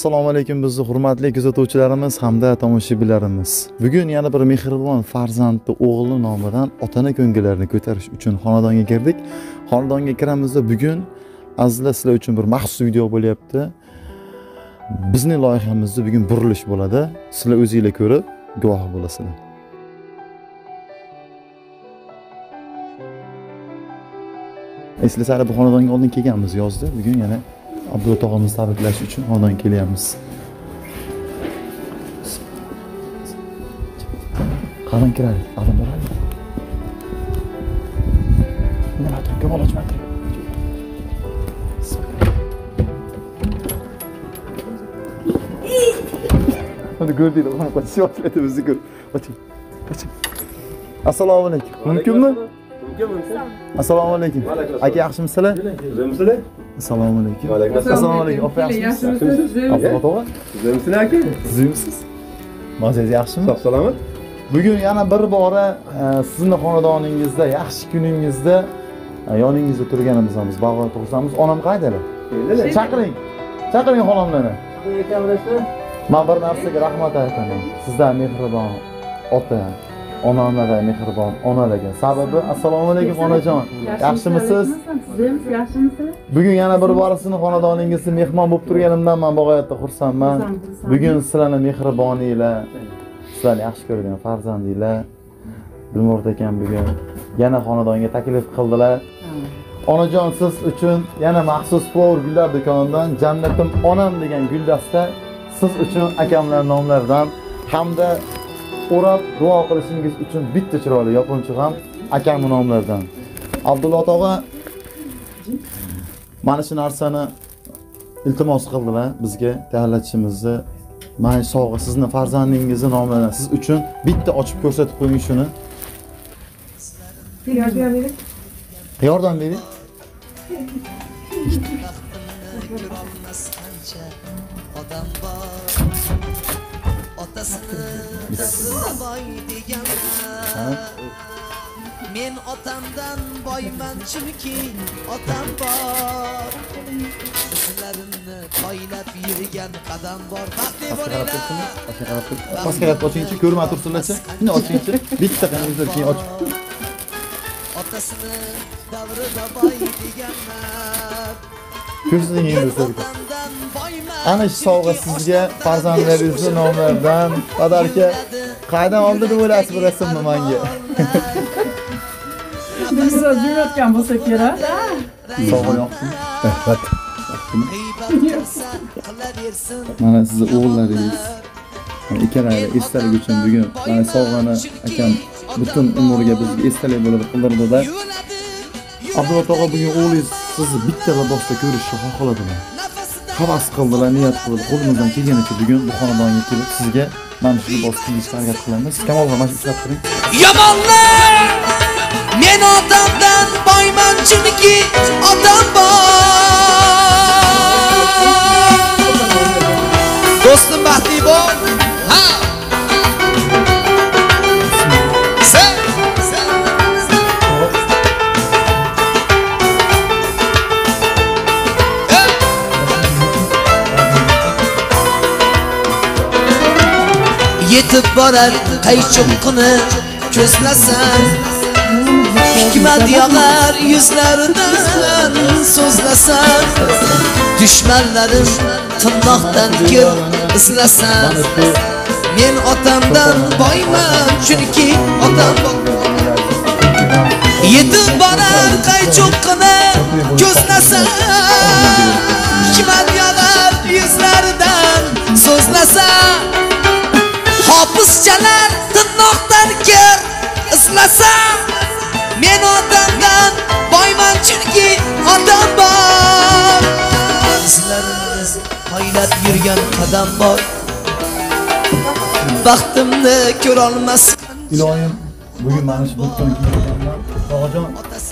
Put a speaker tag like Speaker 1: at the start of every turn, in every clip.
Speaker 1: Assalomu alaykum bizni hurmatli kuzatuvchilarimiz hamda tomoshabinlarimiz. Bugun yana bir mehribon farzandli o'g'li nomidan otana ko'ngillarini ko'tarish uchun xonadonga kirdik. Xonadonga kiramizda bugun azizlar sizlar uchun bir maxsus video bo'lyapti. Bizning loyihamizda bugun burilish bo'ladi. Sizlar o'zingizlar ko'rib guvoh bo'lasizlar. Eslasizlar bu xonadonga oldin kelganmiz yozda. Bugun yana Abdulla tog'amizni tabriklash uchun xonadonga kelyapmiz. Qani kiraylik, alın boraylik. Nima turib g'ol ochmadi. Hadi gördüydüm, bana kaçıyor atletimizi gör. Açın. Assalomu alaykum. Mumkinmi? Assalomu alaykum. Aka yaxshimisizlar?
Speaker 2: Sizlar?
Speaker 1: Assalomu alaykum. Assalomu alaykum. Opa yaxshimisiz? Abdulla tog'a.
Speaker 2: Sizlar aka?
Speaker 1: Sizmisiz? Mazangiz yaxshimi?
Speaker 2: Sog' salomat.
Speaker 1: Bugun yana bir bora sizning xonadoningizda, yaxshi kuningizda yoningizda turganimizni bag'oy to'g'risamiz. Onam qaydalar? Chaqiring. Chaqiring xonamlarni. Men bir narsaga rahmat aytaman. Sizlar mehribon ota, onamlarga mehribon onalarga. Sababi assalomu alaykum onajon. Yaxshimisiz?
Speaker 3: Siz yaxshimisizlar?
Speaker 1: Bugun yana bir bora sizning xonadoningizda mehmon bo'lib turganimdan men bag'oyatda xursandman. Bugun sizlarning mehriboninglar, sizlarni yaxshi ko'rgan farzandinglar Dilmurod akam bugun yana xonadonga taklif qildilar. Onajon siz uchun yana maxsus Flower gullar do'konidan Jannatim onam degan guldasta siz uchun akamlar nomlaridan hamda o'rab duo qilishingiz uchun bitta chiroyli yopinchiq ham akam nomlaridan. Abdulla tog'a mana shu narsani iltimos qildilar bizga tayyorlatishimizni. Mana sovg'a sizning farzandingizni nomlaridan siz uchun bitta ochib ko'rsatib qo'ying shuni. Yordam bering.
Speaker 4: Odam bor otasini boy deganlar. Men otamdan boyman chunki otam bor. Sizlarimni poylab yurgan qadam bor. Baxtli bo'linglar.
Speaker 1: Pastga qarab ochingchi, ko'rmay tursinlarcha. Endi ochingchi. Bitta qanday keyin ochib.
Speaker 4: Otasini davrida boy deganlar.
Speaker 1: Ko'rsining endi sizga. Ana shu sovg'a sizga farzandlaringizni nomlaridan qadarki qaydan oldi deb o'ylaysiz bu rasmni menga.
Speaker 3: Biz jo'natgan bo'lsa kerak.
Speaker 1: Sovg'a yoqdimi? Evet. Mana sizni o'g'illaringiz ikkalari esdalik uchun bugun mana sovg'ani akam butun umriga bizga esdalik bo'lib qildirdi-da. Abdulla tog'a bugun o'g'lingiz sizni bitta libosda ko'rishni xohladilar. Havas qildilar, niyat qildi. Qo'limizdan kelganicha bugun bu xonadonga kelib sizga mana shu libos kiyishga harakat qilamiz. Kamolga mana shu ishlab turing.
Speaker 4: Yomonlar men otamdan boyman chunki otam bor. Do'stim baxtli bo'l. Ha. Yetib borar qaychoqni ko'zlasam, hikmat yog'ar yuzlaridan so'zlasam, dushmanlarim tirnoqdan kir izlasam, men otamdan boyman chunki otam bor. Yetib borar qaychoqni ko'zlasam, hikmat yog'ar yuzlaridan so'zlasam, hofizchalar tirnoqdan kir izlasam, men otamdan boyman chunki otam bor. Sizlarimiz poylab yurgan qadam bor. Baxtimni ko'rolmas.
Speaker 1: Iloyim bugun mana shu butun kiyganlar tog'ajon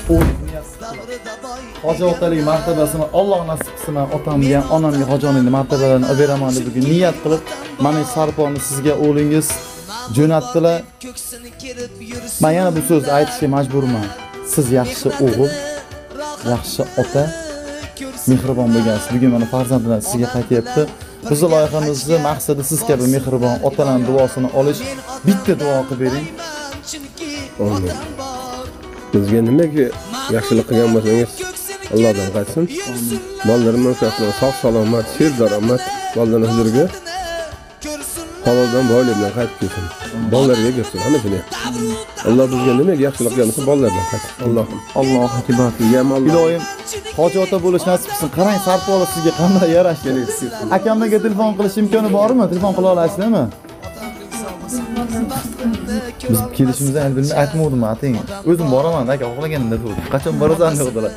Speaker 1: Hoji otalik martabasini Alloh nasib qilsin, otamga, onamga hojoningni martabalarini olib beraman deb bugun niyat qilib mana shu sarponni sizga o'g'lingiz jo'natdilar. Men yana bu so'zni aytishga majburman. Siz yaxshi o'g'il, yaxshi ota, mehribon bo'lgansiz. Bugun mana farzandlar sizga qaytyapti. Biz loyihamizni maqsadi siz kabi mehribon otalarning duosini olish. Bitta duo qilib bering.
Speaker 2: Amin. Bizga nimaga yaxshilik qilgan bo'lsangiz, Allohdan qaytsin. Bolalarim o'shalar sog' salomat, sher daromad, bolalarni huzuriga haloldan boylikdan qaytib kelsin. Bolalarga bersin hammani. Alloh bizga nimaga yaxshilik qilgan bo'lsa, bolalardan qaytsin. Alloh akbar.
Speaker 1: Iloyim hoji ota bo'lish nasib qilsin. Qarang, Sarpola sizga qanday yarashdi. Akamga telefon qilish imkoni bormi? Telefon qila olasizmi? Biz kelishimizni endi bilmay aytmovdim, ating. O'zim boraman, aka, xohlaganimda turdim. Qachon borasan dedilar.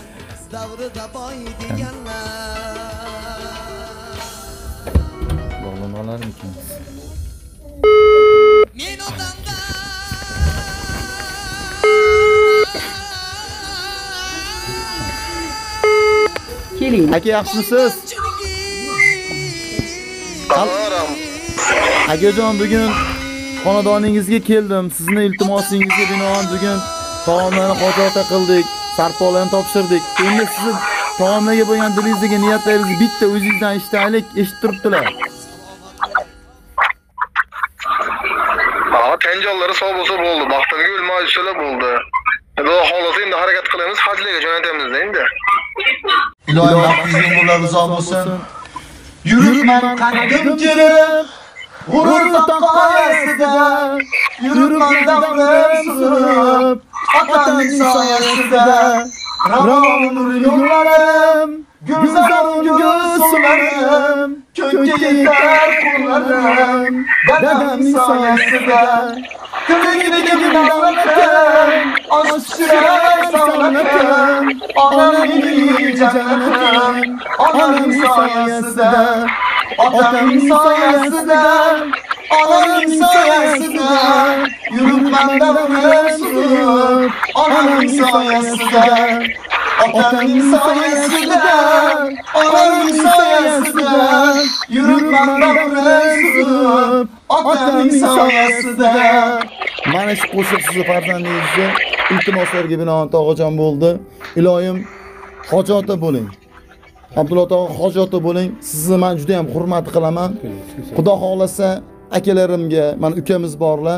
Speaker 1: Bog'lanalarmikin?
Speaker 4: Men odamda
Speaker 3: Keling.
Speaker 1: Aka, yaxshimisiz? Akajon, bugun xonadoningizga keldim. Sizning iltimosingizga binoan bugun taomlarni hojata qildik. Sarpolarni topshirdik. Endi sizni taomlarga bo'lgan dilingizdagi niyatlaringizni bitta o'zingizdan eshitaylik, eshitib turibdilar.
Speaker 5: Tenjollari sog' bo'lsa bo'ldi. Baxtimga o'lmay ushalab bo'ldi. Xudo xolasa endi harakat qilamiz, hajlarga jo'natamiz endi.
Speaker 1: Ilohim vaqtingiz umrlar uzoq bo'lsin. Yuribman qaddim kelib, g'urur taqoyasida, yuribman davrim surib, otamning soyasida. Ravon nur yo'llarim, gulzarim gulsularim, ko'kka yetar qo'llarim, dadamning soyasida. Ko'kdagi davlatim, oshchiray savlatim, onamning jannatim, onamning soyasida, otamning soyasida, onamning soyasida, yuribman davrim surib, onamning soyasida, otamning soyasida, onamning soyasida, yuribman davrim surib, otamning soyasida. Mana shu qo'shiq sizni farzandingizni iltimoslarga binoan tog'ajon bo'ldi. Iloyim hoji ota bo'ling. Abdulla tog'a hoji ota bo'ling. Sizni men juda ham hurmat qilaman. Xudo xolasa akalarimga, mana ukamiz borlar.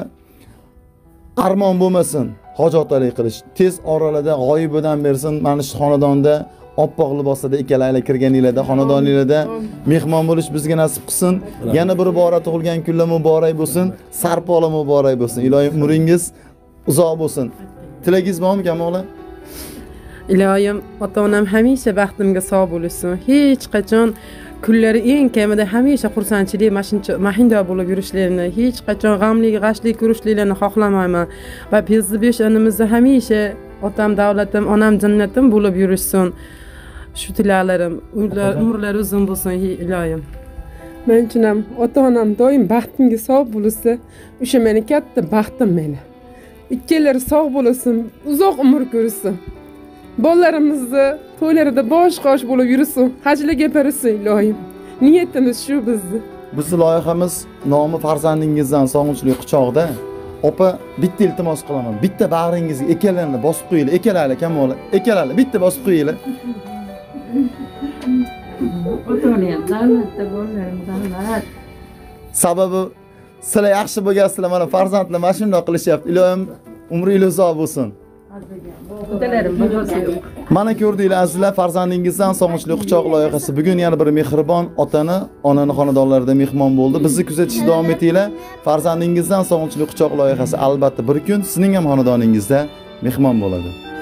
Speaker 1: Armon bo'lmasin hoji otalik qilish. Tez oralada g'oyibidan bersin. Mana shu xonadonda oppoq libosda ikkalaylar kirganinglarda, xonadoninglarda mehmon bo'lish bizga nasib qilsin. Yana bir bora tug'ilgan kunlar muborak bo'lsin. Sarpola muborak bo'lsin. Iloyim umringiz uzoq bo'lsin. Tilagingiz bormi, Kamola?
Speaker 3: Iloyim ota-onam hamisha baxtimga sog' bo'lsin. Hech qachon kunlari eng kamida hamisha xursandchilik, mahinda bo'lib yurishlarini, hech qachon g'ashlik ko'rishliklarini xohlamayman. Va bizni 5 onamizda hamisha otam davlatim, onam jannatim bo'lib yurishsin. Shu tilaklarim, umrlari uzun bo'lsin, iloyim. Men uchun ham ota-onam doim baxtimga sog' bo'lsa, o'sha meni katta baxtim meni. Ikkalari sog' bo'lsin, uzoq umr ko'rsin. Bolalarimizni to'ylarida bosh-qosh bo'lib yursin, hajlarga borsin iloyim. Niyatimiz shu bizni.
Speaker 1: Bizning loyihamiz nomi farzandingizdan sog'inchli quchoqda. Opa, bitta iltimos qilaman. Bitta bag'ringizga ikkalarini bosib qo'yinglar. Ikkalari Kamola, ikkalari bitta bosib qo'yinglar.
Speaker 3: Ota-onam davlatda bolalarimdan davlat.
Speaker 1: Sababi sizlar yaxshi bo'lgansizlar, mana farzandlar mana shunday qilishyapti. Iloyim umringiz uzoq bo'lsin.
Speaker 3: Otalarim bahosi yo'q.
Speaker 1: Mana ko'rdinglar azizlar, farzandingizdan sog'inchli quchoq loyihasi bugun yana bir mehribon otani, onani xonadonlarida mehmon bo'ldi. Bizni kuzatishda davom etinglar. Farzandingizdan sog'inchli quchoq loyihasi albatta bir kun sizning ham xonadoningizda mehmon bo'ladi.